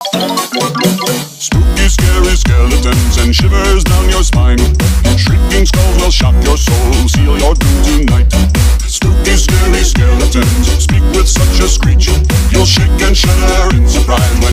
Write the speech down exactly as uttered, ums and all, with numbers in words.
Spooky, scary skeletons and shivers down your spine. Shrieking skulls will shock your soul, seal your doom tonight. Spooky, scary skeletons speak with such a screech, you'll shake and shudder in surprise when